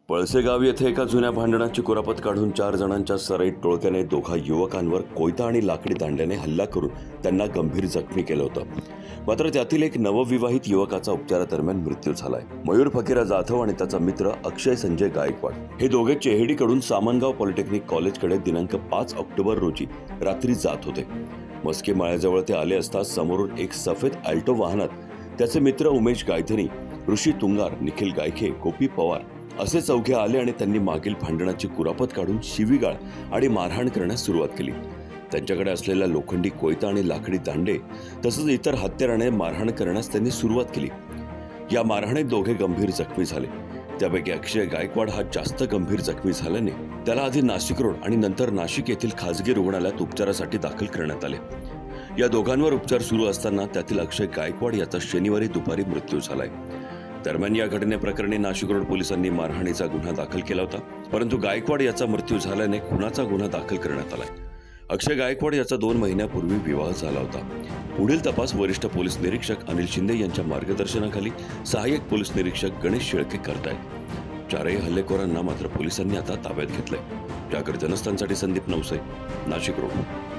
पळसे गाव येथे एका जुन्या भांडणाची कुरापत काढून 4 जणांच्या सराईत टोळक्याने दोघा युवकांवर कोयता आणि लाकडी दांड्याने हल्ला करून त्यांना गंभीर जखमी केलं होतं। मात्र त्यातील एक नवविवाहित युवकाचा उपचारादरम्यान मृत्यू झालाय। मयूर फकीरा जाधव आणि त्याचा मित्र अक्षय संजय गायकवाड हे दोघे चेहडीकडून सामनगाव पॉलिटेक्निक कॉलेजकडे दिनांक 5 ऑक्टोबर रोजी रात्री जात होते। मस्के माळ्याजवळ ते आले असता समोरून एक सफेद अल्टो वाहनात त्याचे मित्र उमेश गायधनी, ऋषी तुंगार, निखिल गायखे, गोपी पवार असे चौघे आले आणि त्यांनी मागील भांडणाची कुरापत काढून शिवीगाळ आणि मारहाण करण्यास सुरुवात केली। त्यांच्याकडे असलेल्या लोखंडी कोयता आणि लाकडी दांडे तसंच इतर हत्याराने मारहाण करण्यास त्यांनी सुरुवात केली। या मारहाणीत दोघे गंभीर जखमी झाले। त्यापैकी अक्षय गायकवाड हा जास्त गंभीर जखमी झाल्याने त्याला आधी नाशिक रोड आणि नंतर नाशिक येथील खासगी रुग्णालयात उपचारासाठी दाखल करण्यात आले। या दोघांवर उपचार सुरू असताना त्यातील अक्षय गायकवाड याचा शनिवारी दुपारी मृत्यू झालाय। दरम्यान या घटनेप्रकरणी नाशिक रोड पोलिसांनी मारहाणीचा गुन्हा दाखल केला होता, परंतु गायकवाड याचा मृत्यू झाल्याने खुनाचा गुन्हा दाखल करण्यात आलाय। अक्षय गायकवाड याचा 2 महिन्यापूर्वी विवाह झाला होता। पुढील तपास वरिष्ठ पोलीस निरीक्षक अनिल शिंदे यांच्या मार्गदर्शनाखाली सहाय्यक पोलीस निरीक्षक गणेश शेळके करतायत। 4ही हल्लेखोरांना मात्र पोलिसांनी आता ताब्यात घेतलंय। जागर जनस्थानसाठी संदीप नवसे, नाशिक रोड।